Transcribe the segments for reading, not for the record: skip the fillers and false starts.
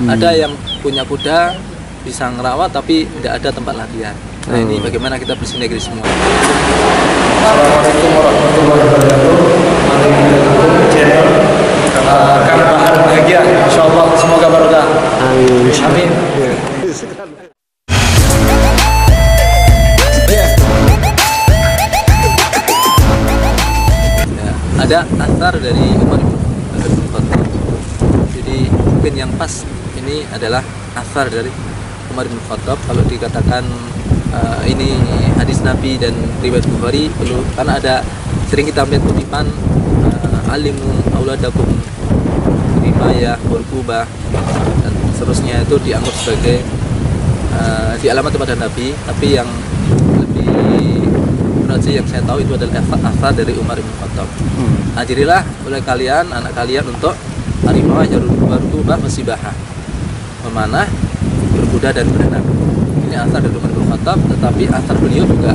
Ada yang punya kuda bisa ngerawat tapi tidak ada tempat latihan. Nah ini bagaimana kita bersinergi semua. Assalamualaikum warahmatullahi wabarakatuh. Mari kita tutup channel Kang Bahar Bahagia. Insyaallah semoga barokah. Amin. Amin. Ada asar dari Umar bin Khattab. Jadi mungkin yang pas ini adalah asar dari Umar bin Khattab. Kalau dikatakan ini hadis Nabi dan riwayat Bukhari perlu, karena ada sering kita melihat kutipan alimu auladakum rimayah warqubah dan seterusnya, itu dianggap sebagai di alamat kepada Nabi. Tapi yang lebih berat sih yang saya tahu itu adalah asar dari Umar bin Khattab. Ajarilah oleh kalian anak kalian untuk rimayah warqubah wasibahah, memanah, berkuda dan berenang. Ini asar dari Umar bin Khattab, tetapi asar beliau juga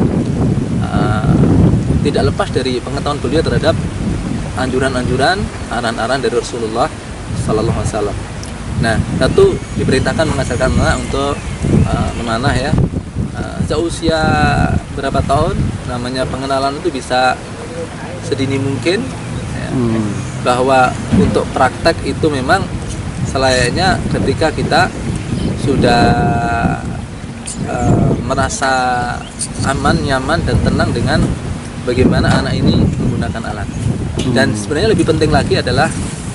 tidak lepas dari pengetahuan beliau terhadap anjuran-anjuran, arahan-arahan dari Rasulullah Sallallahu Alaihi Wasallam. Nah, satu diperintahkan mengajarkan anak untuk memanah ya. Seusia berapa tahun, namanya pengenalan itu bisa sedini mungkin. Ya. Bahwa untuk praktek itu memang selayaknya ketika kita sudah merasa aman, nyaman dan tenang dengan bagaimana anak ini menggunakan alat. Dan sebenarnya lebih penting lagi adalah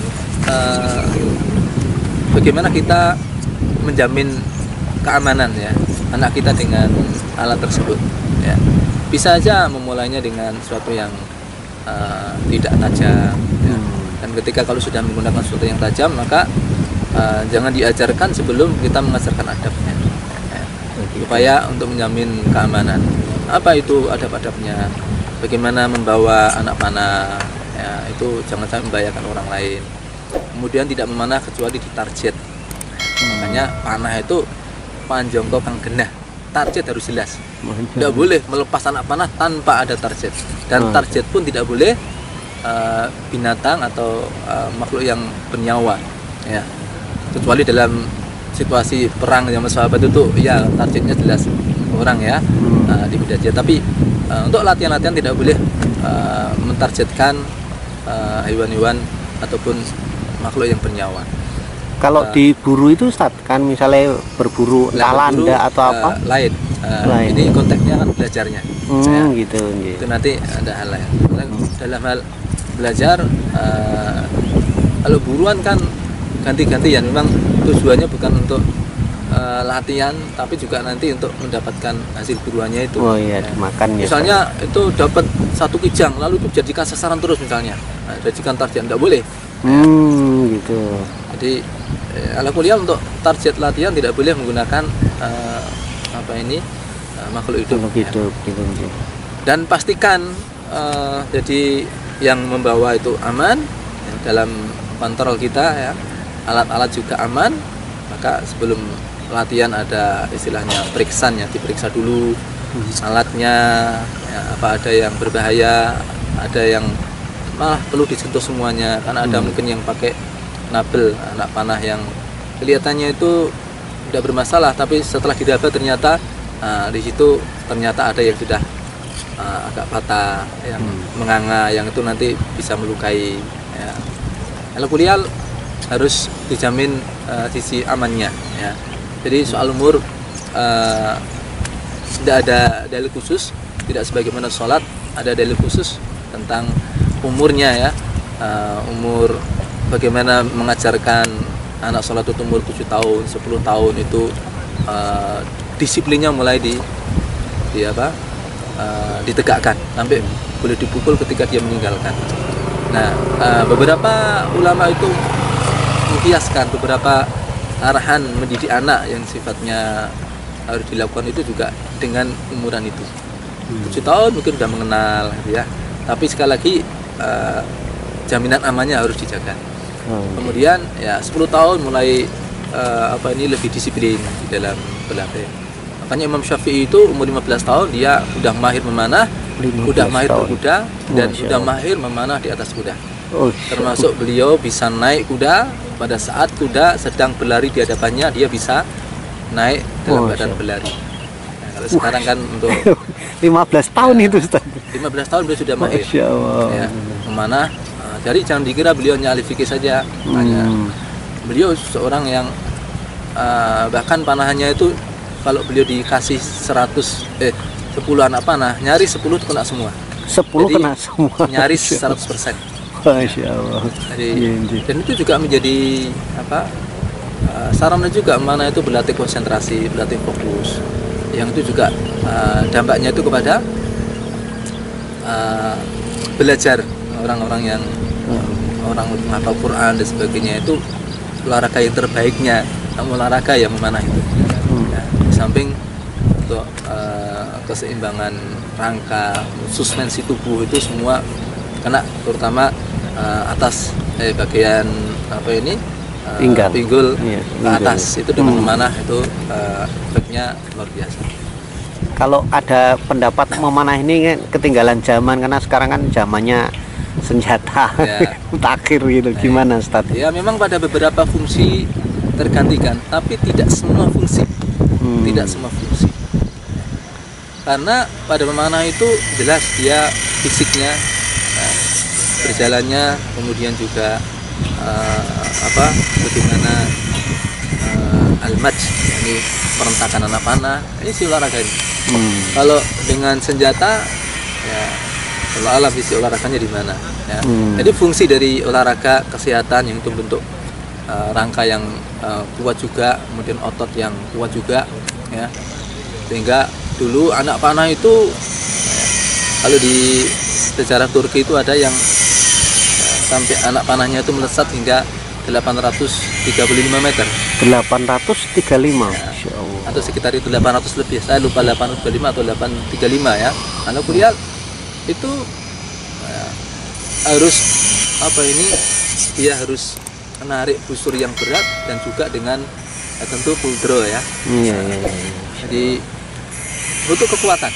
bagaimana kita menjamin keamanan ya anak kita dengan alat tersebut. Ya. Bisa aja memulainya dengan sesuatu yang tidak tajam. Ya. Dan ketika kalau sudah menggunakan sesuatu yang tajam, maka jangan diajarkan sebelum kita mengajarkan adabnya. Supaya untuk menjamin keamanan. Apa itu adab-adabnya? Bagaimana membawa anak panah? Ya, itu jangan sampai membahayakan orang lain. Kemudian tidak memanah kecuali di target. Makanya panah itu panjongko kang genah. Target harus jelas. Tidak boleh melepas anak panah tanpa ada target. Dan target pun tidak boleh binatang atau makhluk yang bernyawa. Ya. Kecuali dalam situasi perang zaman sahabat itu ya targetnya jelas orang ya di bidang. Tapi untuk latihan-latihan tidak boleh mentargetkan hewan-hewan ataupun makhluk yang bernyawa. Kalau diburu itu Ustaz, kan misalnya berburu alanda atau apa? Lain. Ini konteksnya kan belajarnya. Gitu. Itu nanti ada hal lain. Dalam hal belajar, kalau buruan kan ganti-gantian, memang tujuannya bukan untuk latihan, tapi juga nanti untuk mendapatkan hasil buruannya itu. Oh iya, dimakan ya. Misalnya itu dapat satu kijang, lalu itu jadikan sasaran terus misalnya. Nah, jadikan target, tidak boleh. Gitu. Jadi ala kuliah untuk target latihan tidak boleh menggunakan makhluk hidup. Gitu. Dan pastikan jadi yang membawa itu aman ya, dalam kontrol kita ya. Alat-alat juga aman, maka sebelum latihan ada istilahnya periksaannya, diperiksa dulu alatnya ya, apa ada yang berbahaya, ada yang malah perlu disentuh semuanya, karena ada mungkin yang pakai nabel anak panah yang kelihatannya itu tidak bermasalah, tapi setelah didaba ternyata di situ ternyata ada yang sudah agak patah, yang menganga, yang itu nanti bisa melukai ya. Kalau kuliah harus dijamin sisi amannya ya. Jadi soal umur tidak ada dalil khusus, tidak sebagaimana sholat ada dalil khusus tentang umurnya ya. Umur bagaimana mengajarkan anak sholat itu umur 7 tahun, 10 tahun itu disiplinnya mulai ditegakkan sampai boleh dipukul ketika dia meninggalkan. Nah, beberapa ulama itu mengkiaskan beberapa arahan mendidik anak yang sifatnya harus dilakukan itu juga dengan umuran itu. 7 tahun mungkin sudah mengenal ya. Tapi sekali lagi jaminan amannya harus dijaga. Kemudian ya 10 tahun mulai lebih disiplin di dalam berlatih. Makanya Imam Syafi'i itu umur 15 tahun dia sudah mahir memanah, sudah mahir berkuda dan sudah mahir memanah di atas kuda. Oh, Termasuk beliau bisa naik kuda pada saat kuda sedang berlari di hadapannya, dia bisa naik dalam keadaan berlari. Nah, kalau sekarang kan untuk 15 tahun itu Ustaz. 15 tahun beliau sudah mahir. Masya Allah. Ya, memanah. Jadi jangan dikira beliau hanya ahli fikih saja. Hanya beliau seorang yang bahkan panahannya itu kalau beliau dikasih 10 anak panah, nyaris 10 itu kena semua. 10 Jadi, kena semua. Nyaris 100%. Masya Allah. Jadi, Iya. dan itu juga menjadi sarana juga mana itu berlatih konsentrasi, berlatih fokus. Yang itu juga dampaknya itu kepada belajar orang-orang yang orang menghafal Quran dan sebagainya, itu olahraga yang terbaiknya olahraga yang memanah itu. Ya, di samping untuk keseimbangan rangka, suspensi tubuh itu semua kena, terutama atas bagian pinggul Iya, ke atas itu dengan memanah itu efeknya luar biasa. Kalau ada pendapat memanah ini kan ketinggalan zaman, karena sekarang kan zamannya senjata, Ya. takhir gitu. Gimana Ustaz? Ya memang pada beberapa fungsi tergantikan, tapi tidak semua fungsi. Tidak semua fungsi. Karena pada memanah itu jelas dia fisiknya, berjalannya, kemudian juga bagaimana al-maj, ini perentakan anak panah, ini si olahraga ini. Kalau dengan senjata, ya Allah alam visi olahraganya di mana. Ya. Jadi fungsi dari olahraga kesehatan yang itu bentuk rangka yang kuat juga, kemudian otot yang kuat juga, ya. Sehingga dulu anak panah itu, kalau di sejarah Turki itu ada yang sampai anak panahnya itu melesat hingga 835 meter. 835. Masya Allah. Atau sekitar itu 800 lebih. Saya lupa 825 atau 835 ya. Karena kuliah itu harus dia harus menarik busur yang berat dan juga dengan tentu full draw ya. Iya. Jadi butuh kekuatan.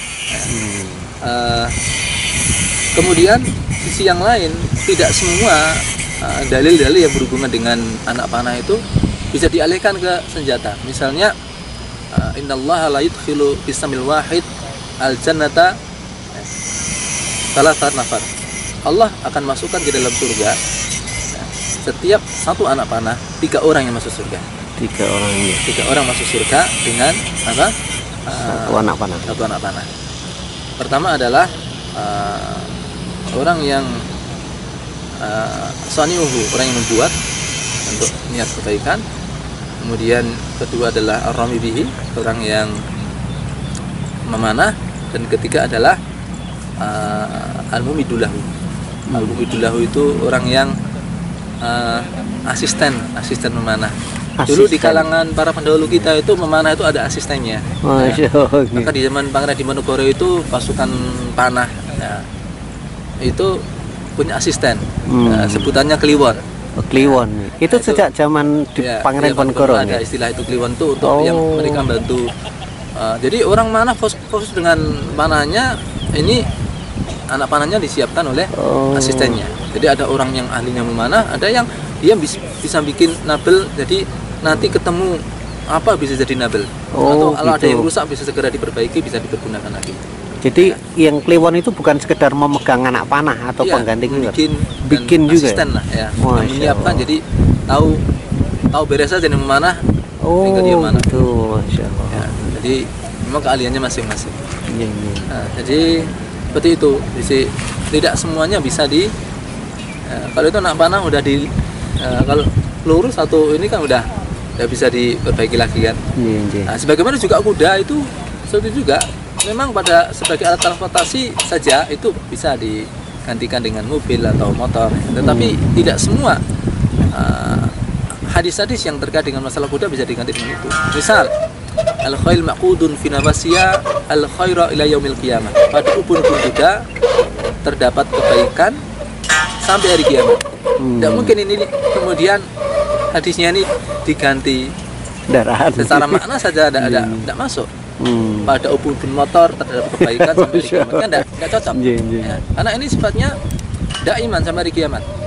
Kemudian sisi yang lain, tidak semua dalil-dalil yang berhubungan dengan anak panah itu bisa dialihkan ke senjata. Misalnya innallaha la yudkhilu bisamil wahid al-jannata salasat nafar. Allah akan masukkan ke dalam surga setiap satu anak panah 3 orang yang masuk surga. 3 orang ini. 3 orang masuk surga dengan apa? Satu anak panah. Satu anak panah. Pertama adalah orang yang saniuhu, orang yang membuat untuk niat kebaikan. Kemudian kedua adalah ar-rami bihi, orang yang memanah, dan ketiga adalah al-mumidullahu. Al-mumidullahu itu orang yang asisten memanah. Dulu di kalangan para pendahulu kita itu memanah itu ada asistennya. Masya Allah. Maka di zaman Pangeran Diponegoro itu pasukan panah itu punya asisten, sebutannya kliwon. Kliwon. Itu sejak zaman di Pangeran Diponegoro ada istilah itu kliwon itu untuk yang mereka bantu. Jadi orang manah fokus dengan panahnya, ini anak panahnya disiapkan oleh asistennya. Jadi ada orang yang ahlinya memanah, ada yang dia bisa bikin nabel, jadi nanti ketemu apa bisa jadi nabel. Atau kalau ada yang rusak bisa segera diperbaiki, bisa dipergunakan lagi. Jadi yang kliwon itu bukan sekedar memegang anak panah atau pengganti, bikin juga asisten lah ya, menyiapkan. Allah. Jadi tahu beres saja yang memanah, tinggal dia mana. Masya Allah. Ya, jadi memang keahliannya masing-masing. Iya. Nah, jadi seperti itu. Jadi tidak semuanya bisa kalau itu anak panah udah kalau peluru satu ini kan udah bisa diperbaiki lagi kan. Iya. Nah, sebagaimana juga kuda itu seperti juga. Memang pada sebagai alat transportasi saja itu bisa digantikan dengan mobil atau motor, tetapi tidak semua hadis-hadis yang terkait dengan masalah kuda bisa diganti dengan itu. Misal al-khail maqudun fi nawasiya al-khaira ila yaumil qiyamah. Pada ubun-ubun kuda terdapat kebaikan sampai hari kiamat. Tidak mungkin ini kemudian hadisnya ini diganti Darahan. secara makna saja tidak masuk. Pada ubun motor terhadap kebaikan sampai hari kiamat kan tidak cocok. Ya. Karena ini sifatnya daiman sampai hari kiamat. Ya.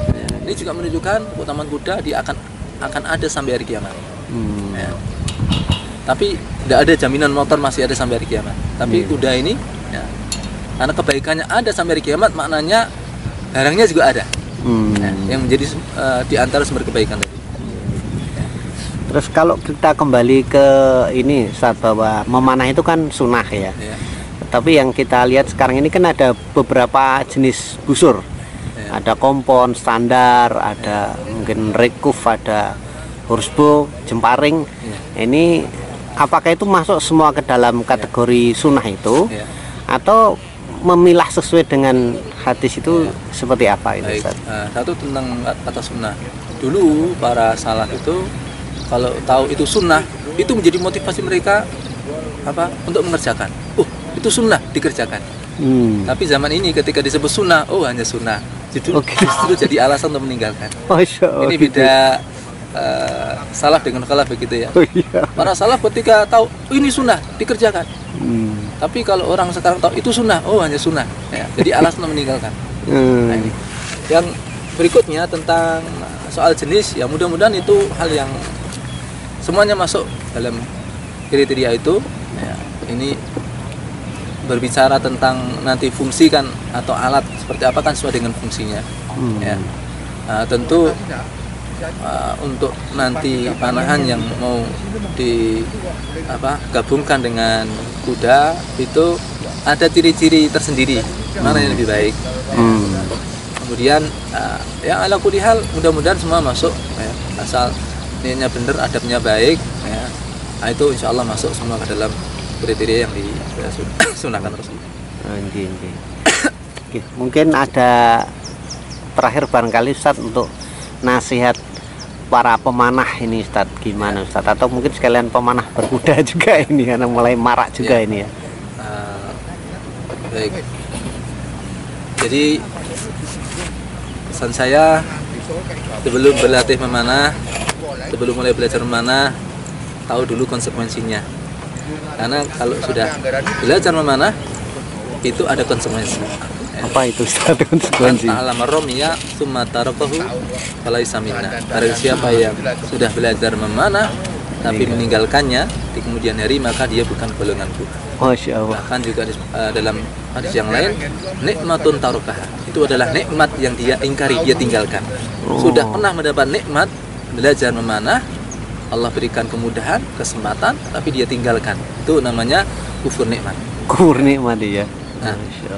Ini juga menunjukkan keutamaan kuda dia akan ada sampai hari kiamat. Ya. Tapi tidak ada jaminan motor masih ada sampai hari kiamat. Tapi kuda ini, ya, karena kebaikannya ada sampai hari kiamat, maknanya barangnya juga ada. Ya, yang menjadi di antara sumber kebaikan tadi. Terus kalau kita kembali ke ini Ustaz, bahwa memanah itu kan sunnah ya. Ya. Tapi yang kita lihat sekarang ini kan ada beberapa jenis busur. Ya. Ada kompon standar, ada mungkin rekuf, ada horsebow, jemparing. Ya. Ini apakah itu masuk semua ke dalam kategori sunnah itu, Ya. atau memilah sesuai dengan hadis itu seperti apa itu Baik, Ustaz? satu tentang kata sunnah. Dulu para salaf itu kalau tahu itu sunnah, itu menjadi motivasi mereka apa untuk mengerjakan. Itu sunnah dikerjakan. Tapi zaman ini ketika disebut sunnah, hanya sunnah. Justru jadi alasan untuk meninggalkan. Ini beda salaf dengan khalaf begitu ya. Para salaf ketika tahu ini sunnah dikerjakan. Tapi kalau orang sekarang tahu itu sunnah, hanya sunnah. Ya, jadi alasan untuk meninggalkan. Nah, ini. Yang berikutnya tentang soal jenis, ya mudah-mudahan itu hal yang semuanya masuk dalam kriteria itu. Ya, ini berbicara tentang nanti fungsi kan, atau alat seperti apa kan sesuai dengan fungsinya. Ya. Tentu untuk nanti panahan yang mau gabungkan dengan kuda itu ada ciri-ciri tersendiri mana yang lebih baik. Kemudian ya ala kulli hal mudah-mudahan semua masuk ya, asal niatnya benar, adabnya baik ya. Itu insya Allah masuk semua ke dalam kriteria yang disunahkan Rasulullah. Oke, mungkin ada terakhir barangkali Ustaz untuk nasihat para pemanah ini Ustaz, gimana Ustaz? Atau mungkin sekalian pemanah berkuda juga ini karena mulai marak juga ini ya. Baik. Jadi pesan saya sebelum berlatih memanah, sebelum mulai belajar memanah, tahu dulu konsekuensinya. Karena kalau sudah belajar memanah itu ada konsekuensi. Apa itu Ustaz konsekuensi? Ta'allama romiya tsumma tarakahu falaysa minna. Barang siapa yang sudah belajar memanah tapi meninggalkannya di kemudian hari, maka dia bukan golonganku. Masya Allah. Bahkan juga dalam hadis yang lain, nikmatun tarakaha, itu adalah nikmat yang dia ingkari, dia tinggalkan. Sudah pernah mendapat nikmat belajar memanah, Allah berikan kemudahan, kesempatan, tapi dia tinggalkan. Itu namanya kufur nikmat. Kufur nikmat ya. Nah,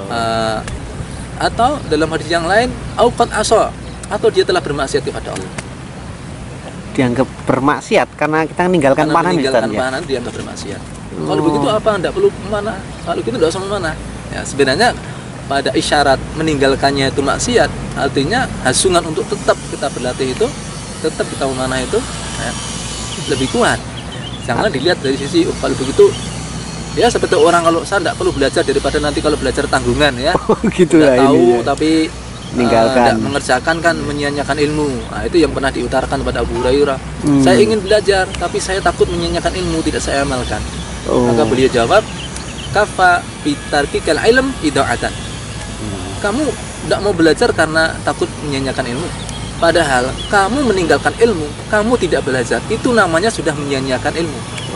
atau dalam hadis yang lain, auqad asa, atau dia telah bermaksiat kepada Allah. Dianggap bermaksiat karena kita meninggalkan panah ya. Dianggap bermaksiat. Kalau begitu apa? Tidak perlu memanah. Kalau gitu tidak usah memanah. Ya, sebenarnya pada isyarat meninggalkannya itu maksiat, artinya hasungan untuk tetap kita berlatih itu, tetap kita memanah itu ya, lebih kuat. Jangan dilihat dari sisi kalau begitu ya seperti orang kalau saya tidak perlu belajar daripada nanti kalau belajar tanggungan ya. Gitu lah tahu ini ya. Tapi tidak mengerjakan kan menyia-nyiakan ilmu. Nah, itu yang pernah diutarakan kepada Abu Hurairah. Saya ingin belajar tapi saya takut menyia-nyiakan ilmu, tidak saya amalkan. Maka beliau jawab, kafa bitarkikal ilm ida'atan. Kamu tidak mau belajar karena takut menyia-nyiakan ilmu. Padahal kamu meninggalkan ilmu, kamu tidak belajar, itu namanya sudah menyia-nyiakan ilmu.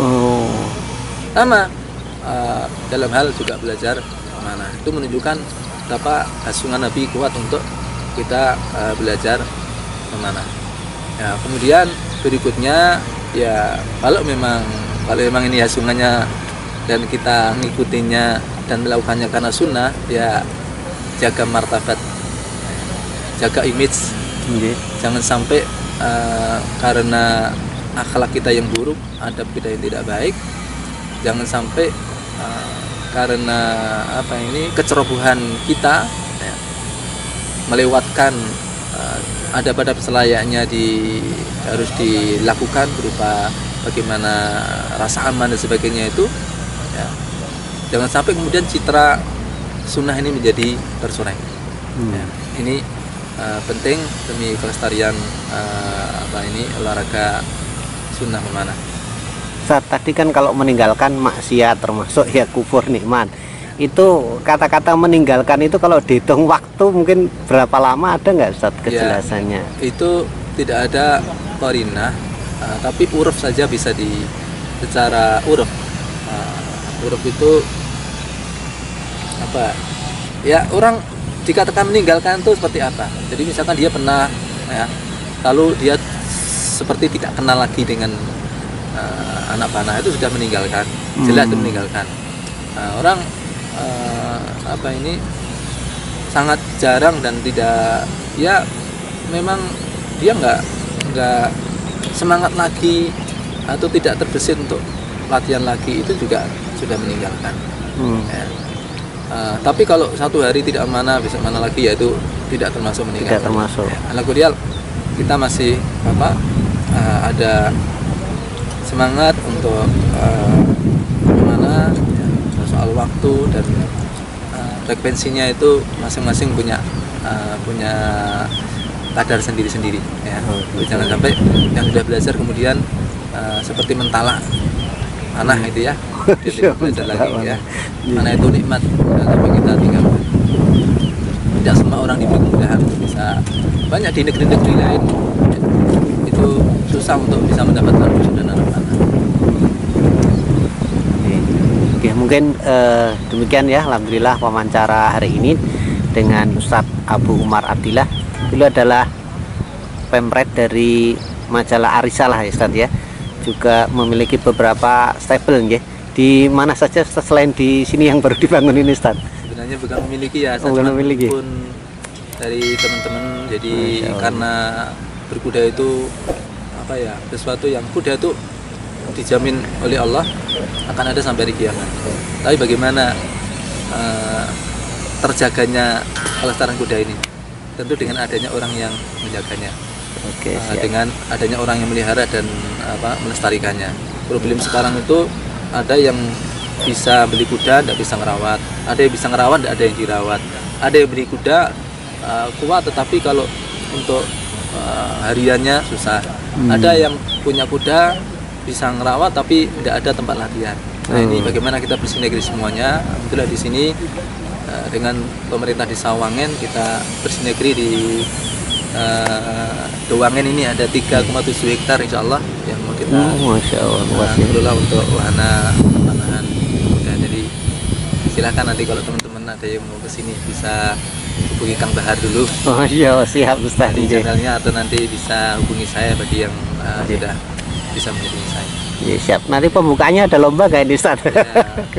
Sama dalam hal juga belajar mana. Itu menunjukkan betapa hasungan Nabi kuat untuk kita belajar memanah. Ya, kemudian berikutnya ya kalau memang ini hasungannya dan kita ngikutinya dan melakukannya karena sunnah, ya jaga martabat, jaga image. Jangan sampai karena akhlak kita yang buruk, adab kita yang tidak baik, jangan sampai karena kecerobohan kita ya, melewatkan adab-adab selayaknya harus dilakukan berupa bagaimana rasa aman dan sebagainya itu ya. Jangan sampai kemudian citra sunnah ini menjadi tercoreng. Ya, ini penting demi kelestarian olahraga sunnah memanah. Saat tadi kan kalau meninggalkan maksiat termasuk ya kufur nikmat. Itu kata-kata meninggalkan itu kalau dihitung waktu mungkin berapa lama, ada nggak Ustadz kejelasannya? Ya, itu tidak ada qarinah, tapi uruf saja bisa secara uruf. Uruf itu apa? Ya, orang dikatakan meninggalkan itu seperti apa? Jadi misalkan dia pernah, ya, lalu dia seperti tidak kenal lagi dengan anak panah, itu sudah meninggalkan, jelas itu meninggalkan. Orang sangat jarang dan tidak, ya memang dia nggak semangat lagi atau tidak terbesit untuk latihan lagi, itu juga sudah meninggalkan. Ya. Tapi kalau satu hari tidak mana, besok mana lagi, ya itu tidak termasuk meninggalkan. Tidak termasuk. Alhamdulillah kita masih ada semangat untuk bagaimana ya, soal waktu dan frekuensinya itu masing-masing punya kadar sendiri-sendiri ya. Jangan sampai yang sudah belajar kemudian seperti mentalak panah itu ya, dia tidak belajar lagi ya. Panah itu nikmat, tapi kita tinggalkan. Tidak semua orang diberi kemudahan untuk bisa, banyak di negeri-negeri lain ya, itu susah untuk bisa mendapatkan musuh dan anak panah. Oke, mungkin demikian ya, alhamdulillah wawancara hari ini dengan Ustadz Abu Umar Abdillah. Beliau adalah pemret dari majalah Arisalah ya Ustadz ya. Juga memiliki beberapa stable ya. Di mana saja selain di sini yang baru dibangun ini Ustadz? Sebenarnya bukan memiliki ya, saya bukan memiliki. pun dari teman-teman. Jadi karena berkuda itu apa ya, sesuatu yang kuda itu dijamin oleh Allah akan ada sampai hari kiamat. Tapi bagaimana terjaganya kelestarian kuda ini? Tentu dengan adanya orang yang menjaganya. Oke, dengan adanya orang yang melihara dan melestarikannya. Problem sekarang itu ada yang bisa beli kuda, tidak bisa ngerawat. Ada yang bisa ngerawat, tidak ada yang dirawat. Ada yang beli kuda kuat, tetapi kalau untuk hariannya susah. Ada yang punya kuda bisa ngerawat, tapi tidak ada tempat latihan. Nah ini bagaimana kita bersinergi semuanya. Alhamdulillah di sini dengan pemerintah Desa Wangen kita bersinergi di Wangen ini ada 3,7 hektar insya Allah yang mau kita Masya Allah, kelola untuk wahana panahan kuda. Jadi silahkan nanti kalau teman-teman ada yang mau kesini bisa hubungi Kang Bahar dulu. Oh iya, siap Ustaz di channelnya, atau nanti bisa hubungi saya bagi yang sudah bisa menghubungi saya. Iya, siap. Nanti pembukanya ada lomba kayak di Ustaz? Ya,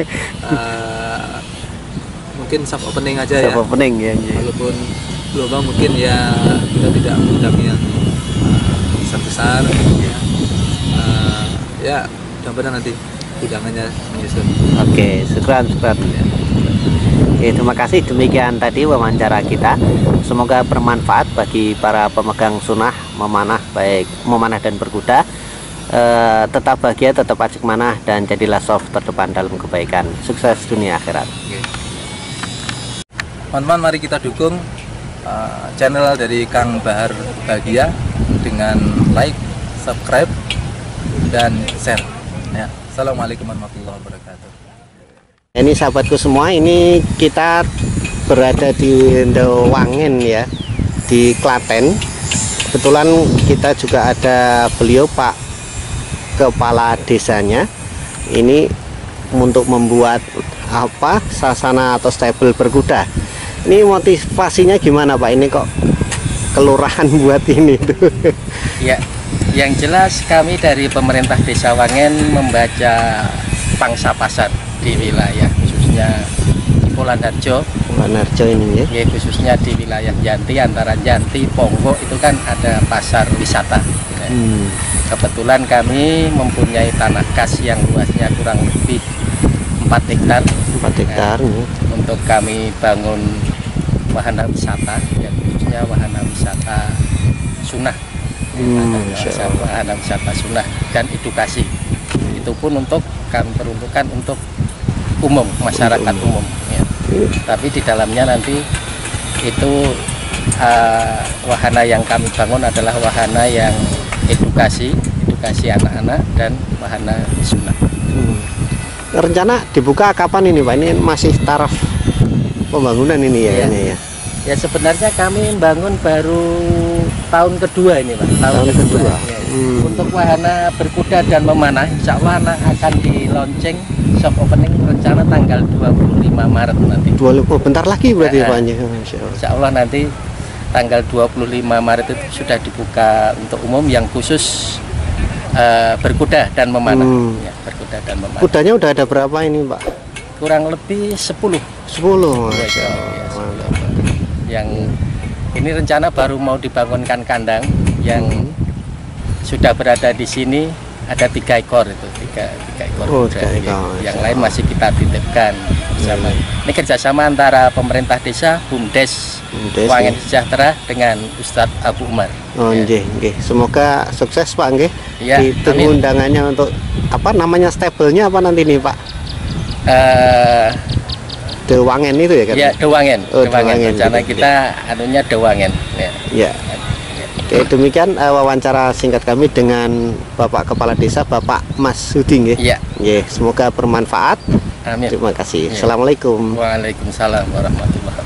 mungkin soft opening aja ya. Soft opening ya. Walaupun lomba mungkin ya kita tidak mengundang yang besar-besar ya. Ya, mudah-mudahan nanti undangannya menyusul. Oke, syukran. Ya. Terima kasih, demikian tadi wawancara kita. Semoga bermanfaat bagi para pemegang sunnah memanah, baik memanah dan berkuda. Tetap bahagia, tetap asik manah, dan jadilah soft terdepan dalam kebaikan. Sukses dunia akhirat. Teman-teman, mari kita dukung channel dari Kang Bahar Bahagia dengan like, subscribe, dan share ya. Assalamualaikum warahmatullahi wabarakatuh. Ini sahabatku semua, ini kita berada di Wangen ya, di Klaten. Kebetulan kita juga ada beliau Pak Kepala Desanya. Ini untuk membuat sasana atau stable berkuda. Ini motivasinya gimana Pak? Ini kok kelurahan buat ini tuh? Ya, yang jelas kami dari pemerintah Desa Wangen membaca pangsa pasar di wilayah khususnya Polan Harjo ini ya. Ya, khususnya di wilayah Janti, antara Janti, Ponggok itu kan ada pasar wisata. Kebetulan kami mempunyai tanah kas yang luasnya kurang lebih 4 hektar. 4 hektar ya. Untuk kami bangun wahana wisata, ya, khususnya wahana wisata sunnah. Wahana wisata sunnah dan edukasi. Itu pun untuk kami peruntukkan untuk umum, masyarakat umum ya. Tapi di dalamnya nanti itu wahana yang kami bangun adalah wahana yang edukasi anak-anak dan wahana sunnah. rencana dibuka kapan ini Pak? Ini masih taraf pembangunan ini ya, Iya. ini ya. Ya sebenarnya kami bangun baru tahun kedua ini Pak. Tahun kedua. Ya. Untuk wahana berkuda dan memanah, insya Allah akan di launching soft opening rencana tanggal 25 Maret nanti. Oh, bentar lagi berarti Ya. Pak. Masya Allah. Insya Allah nanti tanggal 25 Maret itu sudah dibuka untuk umum yang khusus berkuda dan memanah. Ya, berkuda dan memanah. Kudanya udah ada berapa ini Pak? Kurang lebih 10. 10. Ya, Masya Allah. ya, 10. Yang ini rencana baru mau dibangunkan kandang yang sudah berada di sini ada 3 ekor itu, tiga ekor Oh, kuda. 3 ekor. Yang lain masih kita titipkan bersama. Ini kerjasama antara pemerintah desa, BUMDes, BUMDes, Wangen ya. Sejahtera dengan Ustadz Abu Umar. Oh, Ya. nggih, nggih. Semoga sukses Pak nggih. Ya, Ditunggu amin. undangannya untuk apa namanya stable-nya apa nanti nih Pak? Eh, Dewangen itu ya kan? ya Dewangen, Oh, Dewangen, rencana gitu. kita anunya Dewangen. Ya. Ya. Oke, demikian wawancara singkat kami dengan Bapak Kepala Desa Bapak Mas Sudi nggih. Ya, Nggih, semoga bermanfaat. amin. Terima kasih. Ya. Assalamualaikum. Waalaikumsalam warahmatullahi